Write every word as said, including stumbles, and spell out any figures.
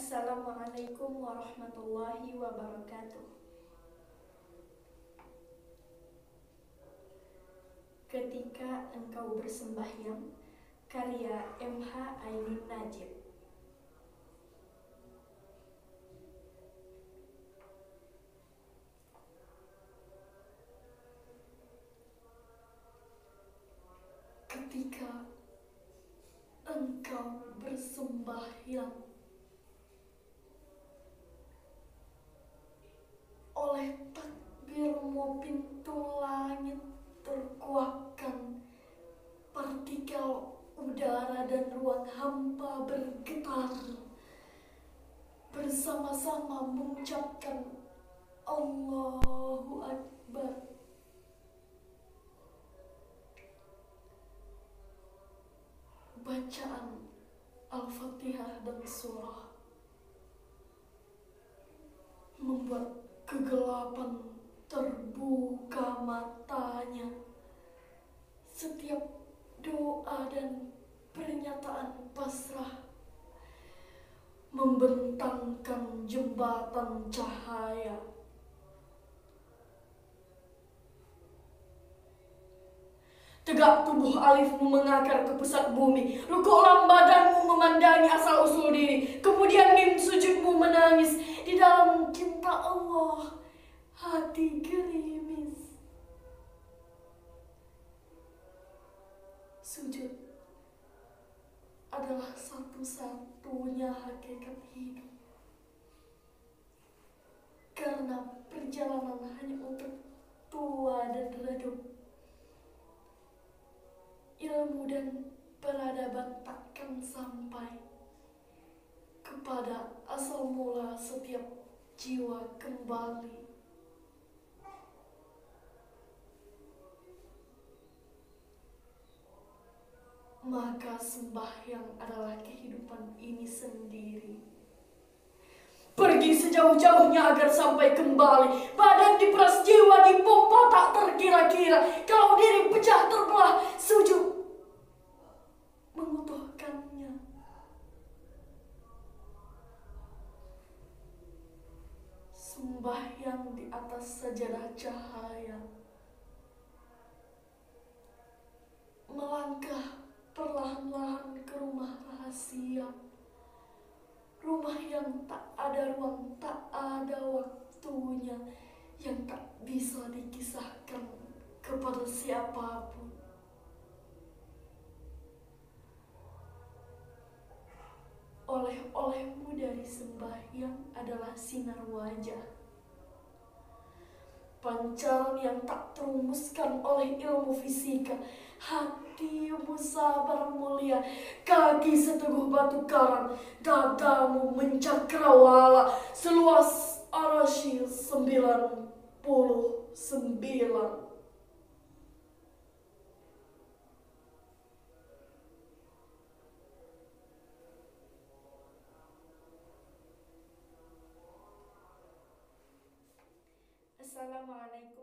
Assalamualaikum warahmatullahi wabarakatuh. Ketika engkau bersembahyang, karya M H Ainun Najib. Ketika engkau bersembahyang, oleh takbirmu pintu langit terkuakkan, partikel udara dan ruang hampa bergetar, bersama-sama mengucapkan Allahu Akbar. Bacaan Al-Fatihah dan surah membuat kegelapan terbuka matanya. Setiap doa dan pernyataan pasrah membentangkan jembatan cahaya. Tegak tubuh alifmu mengakar ke pusat bumi. Rukuklah badanmu memandangi asal usul diri. Kemudian mim sujudmu menangis. Di dalam cinta Allah, hati gerimis. Sujud adalah satu-satunya hakikat hidup. Karena perjalanan hanya untuk tua dan redup. Ilmu dan peradaban takkan sampai kepada asal mula setiap jiwa kembali. Maka sembahyang adalah kehidupan ini sendiri. Pergi sejauh-jauhnya agar sampai kembali. Badan diperas, jiwa dipompa tak terkira-kira. Kalau diri pecah terbelah, sujud mengutuhkannya. Sembahyang di atas sajadah cahaya. Melangkah perlahan-lahan ke rumah rahasia. Rumah yang tak ada ruang, tak ada waktunya, yang tak bisa dikisahkan kepada siapapun. Oleh-olehmu dari sembahyang adalah sinar wajah. Pancaran yang tak terumuskan oleh ilmu fisika. Hatimu sabar mulia, kaki seteguh batu karang, dadamu mencakrawala seluas arasy sembilan puluh sembilan. Assalamualaikum